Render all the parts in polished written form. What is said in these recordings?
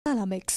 Mix.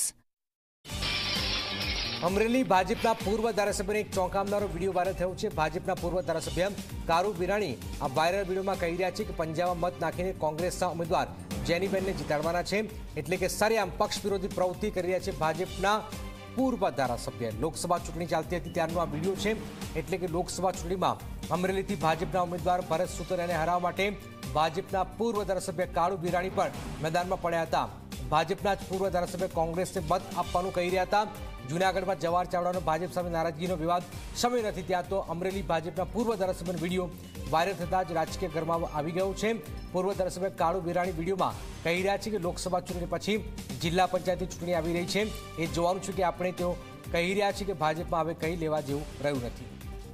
Amreli ભાજપના પૂર્વ ધારાસભ્યને એક ચોંકાવનારો વિડીયો વાયરલ થયો છે. ભાજપના પૂર્વ ધારાસભ્ય કારુ બિરાણી આ વાયરલ વિડીયોમાં કહી રહ્યા છે કે પંજાબમાં મત નાખીને કોંગ્રેસના ઉમેદવાર જેનીબેનને જીતાડવાના છે. એટલે કે સરેઆમ પક્ષ વિરોધી પ્રવૃત્તિ કરી રહ્યા છે ભાજપના પૂર્વ ધારાસભ્ય. લોકસભા ચૂંટણી ચાલતી હતી ત્યારનો આ વિડીયો છે. એટલે કે લોકસભા ચૂંટણીમાં અમરેલીથી ભાજપના ઉમેદવાર ભરત સુતરિયાને હરાવવા માટે ભાજપના પૂર્વ ધારાસભ્ય કારુ બિરાણી પણ મેદાનમાં પડ્યા હતા. ભાજપના જ પૂર્વ ધારાસભ્ય કોંગ્રેસને મત આપવાનું કહી રહ્યા હતા. જૂનાગઢમાં જવાહર ચાવડાનો ભાજપ સામે નારાજગીનો વિવાદ સમય નથી ત્યાં તો અમરેલી ભાજપના પૂર્વ ધારાસભ્યનો વિડીયો વાયરલ થતાં જ રાજકીય ઘરમાં આવી ગયો છે. પૂર્વ ધારાસભ્ય કારુ બિરાણી વિડીયોમાં કહી રહ્યા છે કે લોકસભા ચૂંટણી પછી જિલ્લા પંચાયતની ચૂંટણી આવી રહી છે. એ જોવાનું છે કે આપણે તેઓ કહી રહ્યા છે કે ભાજપમાં હવે કંઈ લેવા જેવું રહ્યું નથી.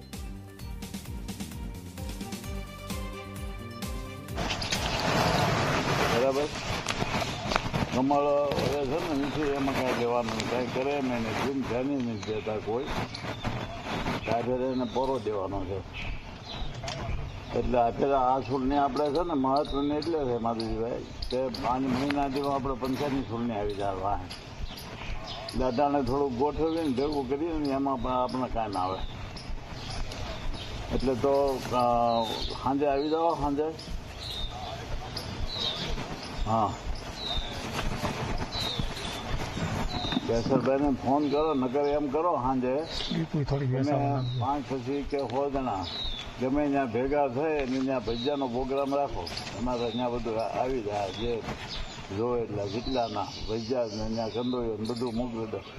બરાબર કમળ હવે છે ને નથી એમાં કાંઈ લેવાનું કાંઈ કરે એમ એને જીમ ધ્યાન નથી દેતા કોઈ કાઢે એને પોરો દેવાનો છે. એટલે અત્યારે આ ચૂંટણી આપણે છે ને મહત્વની એટલે છે માધુજીભાઈ કે 5 મહિના જેવા આપણે પંચાયતની ચૂંટણી આવી જાય વાહ દાદાને થોડુંક ગોઠવીને ભેગું કરીએ ને એમાં પણ આપણે કાંઈ ના આવે. એટલે તો સાંજે આવી જાઓ સાંજે. હા કેશરભાઈને ફોન કરો નકર એમ કરો સાંજે 5 પછી કે 6 જણા ગમે ત્યાં ભેગા થાય ને ત્યાં ભજીયાનો પ્રોગ્રામ રાખો. અમારે ત્યાં બધું આવી જાય જે જોવે એટલે જેટલાના ભજીયા ને ત્યાં કંદોયો ને બધું મોકલી દો.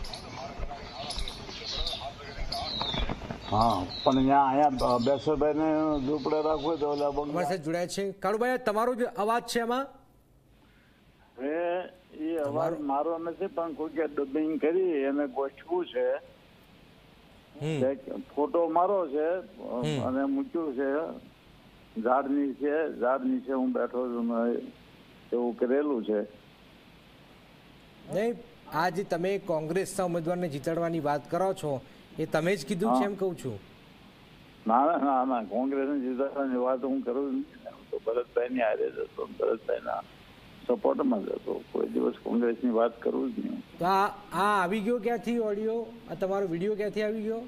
હા પણ ત્યાં અહીંયા બેસરભાઈને ઝૂંપડે રાખવું તો ઓલા જોડાય છે. કાળુભાઈ તમારો જે અવાજ છે એમાં એ અવાજ મારો નથી પણ કોઈ ડબિંગ કરી એને ગોઠવું છે. ફોટો મારો છે અને મૂક્યું છે ઝાડ નીચે હું બેઠો છું એવું કરેલું છે. નહીં આ જે તમે કોંગ્રેસના ઉમેદવારને જીતાડવાની વાત કરો છો એ તમે જ કીધું છે એમ કહું છું. ના કોંગ્રેસને જીતાડવાની વાત હું કરું તો ભરતભાઈની હારે જતો ભરતભાઈના સપોર્ટમાં જતો કોઈ દિવસ કોંગ્રેસની વાત કરું જ નહીં. તો આ આવી ગયો ક્યાંથી ઓડિયો આ તમારો વિડીયો ક્યાંથી આવી ગયો?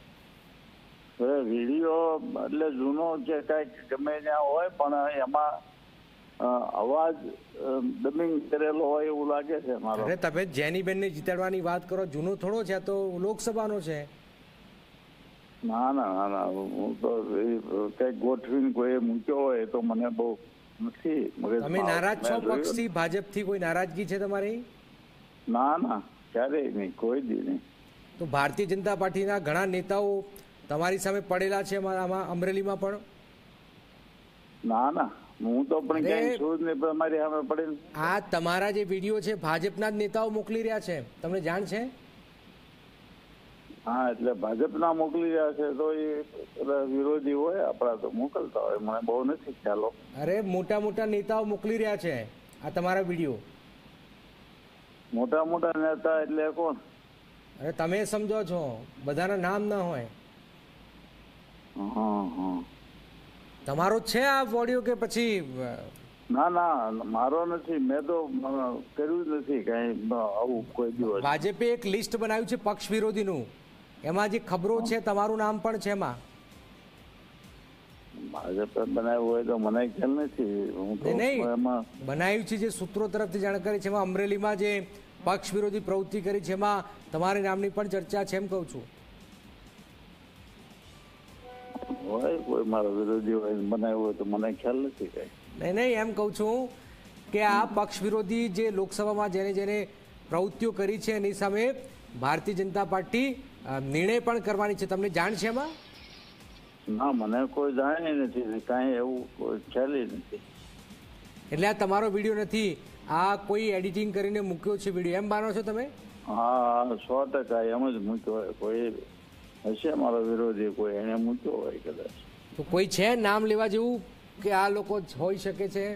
વિડીયો એટલે જૂનો છે કાંઈક ગમે ત્યાં હોય પણ એમાં અવાજ ડબિંગ કરેલો હોય એવું લાગે છે મારો. અરે તમે જેનીબેનને જીતાડવાની વાત કરો જૂનો થોડો છે તો લોકસભાનો છે. ના હું તો કઈક ગોઠવીને કોઈ મૂક્યો હોય તો મને બહુ નથી. તમે નારાજ છો પક્ષથી ભાજપથી કોઈ નારાજગી છે તમારી? ના ક્યારેય નહીં કોઈ દી નહીં. તો ભારતીય જનતા પાર્ટીના ઘણા નેતાઓ તમારી સામે પડેલા છે આમાં અમરેલીમાં પણ? ના હું તો પણ ક્યાંય છું જ નહીં પણ અમારી સામે પડે. આ તમારા જે વિડીયો છે ભાજપના જ નેતાઓ મોકલી રહ્યા છે તમને જાણ છે? હા એટલે ભાજપના મોકલી રહ્યા છે તો એ વિરોધી હોય આપણા તો મોકલતા હોય મને બહુ નથી ખ્યાલો. અરે મોટા નેતાઓ મોકલી રહ્યા છે આ તમારા વિડીયો. મોટા નેતા એટલે કોણ? અરે તમે સમજો છો બધાના નામ ના હોય. તમારો છે આ ઓડિયો કે પછી? ના મારો નથી મેં તો કર્યું જ નથી કઈ આવું કોઈ દિવસ. ભાજપે એક લિસ્ટ બનાવ્યું છે પક્ષ વિરોધીનું એમાં જે ખબરો છે તમારું નામ પણ છે એમાં. ભાજપે બનાવ્યું હોય તો મને ખ્યાલ નથી. હું તો એમાં બનાવ્યું છે જે સૂત્રો તરફથી જાણકારી છે એમાં અમરેલીમાં જે પક્ષ વિરોધી પ્રવૃત્તિ કરી છે એમાં તમારા નામની પણ ચર્ચા છે એમ કહું છું. હોય કોઈ મારો વિરોધી હોય બનાવ્યું હોય તો મને ખ્યાલ નથી કઈ. નહીં એમ કહું છું કે આ પક્ષ વિરોધી જે લોકસભામાં જેને પ્રવૃત્તિઓ કરી છે એની સામે ભારતીય જનતા પાર્ટી નિર્ણય પણ કરવાની છે. તમને જાણ છે એમાં? ના મને કોઈ જાણ નથી કાંઈ એવું કોઈ ખ્યાલ નથી. એટલે આ તમારો વિડીયો નથી આ કોઈ એડિટિંગ કરીને મૂક્યો છે વિડીયો એમ માનો છો તમે? હા 100% એમ જ મૂક્યો હોય. કોઈ હશે મારો વિરોધી કોઈ એને મૂક્યો હોય કદાચ. તો કોઈ છે નામ લેવા જેવું કે આ લોકો હોઈ શકે છે?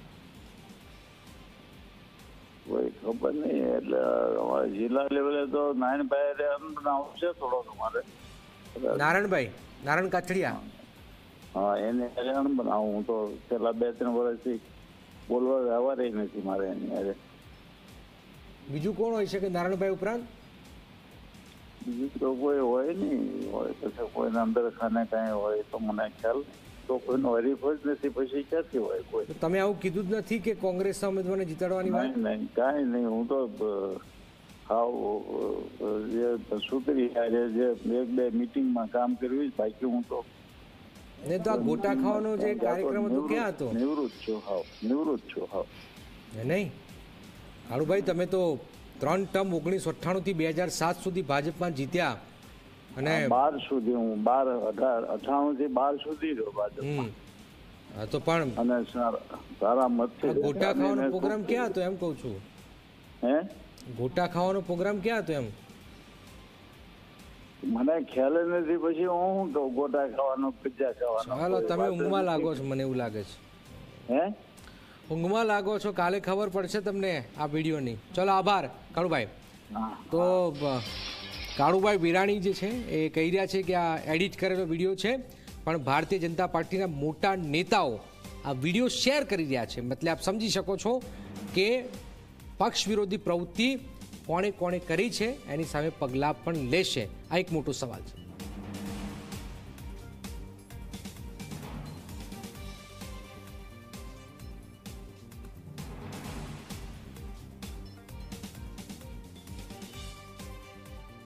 કોઈ ખબર નહીં. એટલે અમારે જિલ્લા લેવલે તો નારાયણભાઈ આવશે થોડો તમારે નારાયણ કાછડિયા. હા એને બનાવું. હું તો છેલ્લા 2-3 વર્ષથી બોલવા વ્યવહાર નથી મારે એની. બીજું કોણ હોય શકે નારાયણભાઈ ઉપરાંત? બીજું તો કોઈ હોય નહીં, હોય પછી કોઈના અંદર ખાને કાંઈ હોય તો મને ખ્યાલ નહીં. તો કોઈનો હરીફ જ નથી, પછી ક્યાંથી હોય કોઈ? તો તમે આવું કીધું જ નથી કે કોંગ્રેસના ઉમેદવારને જીતાડવાની વાત? નહીં, કાંઈ નહીં. હું તો હાવ જે સુતરી આજે જે એક બે મિટિંગમાં કામ કર્યું બાકી હું તો ને તો આ ગોટા ખાવાનો જે કાર્યક્રમ હતો ક્યાં હતો? નિવૃત્ત છું હાવ. નહીં કાળુભાઈ, તમે તો 3 ટર્મ 1998 થી 2007 સુધી ભાજપમાં જીત્યા અને 12 સુધી હું 98 થી 12 સુધી રહ્યો ભાજપમાં. હા તો પણ અને સારા મતથી ગોટા ખાવાનો પ્રોગ્રામ ક્યાં હતો એમ કહું છું? હે, ગોટા ખાવાનો પ્રોગ્રામ ક્યાં હતો એમ? મને ખ્યાલ નથી. પછી હું તો ગોટા ખાવાનો, પિઝા ખાવાનો. ચાલો, તમે ઊંઘમાં લાગો છો, મને એવું લાગે છે. હે, ઊંઘમાં લાગો છો, કાલે ખબર પડશે તમને આ વિડીયોની. ચલો, આભાર કાળુભાઈ. તો કાળુભાઈ વિરાણી જે છે એ કહી રહ્યા છે કે આ એડિટ કરેલો વિડીયો છે, પણ ભારતીય જનતા પાર્ટીના મોટા નેતાઓ આ વિડીયો શેર કરી રહ્યા છે. મતલબ આપ સમજી શકો છો કે પક્ષ વિરોધી પ્રવૃત્તિ કોણે કોણે કરી છે એની સામે પગલાં પણ લેશે. આ એક મોટો સવાલ છે.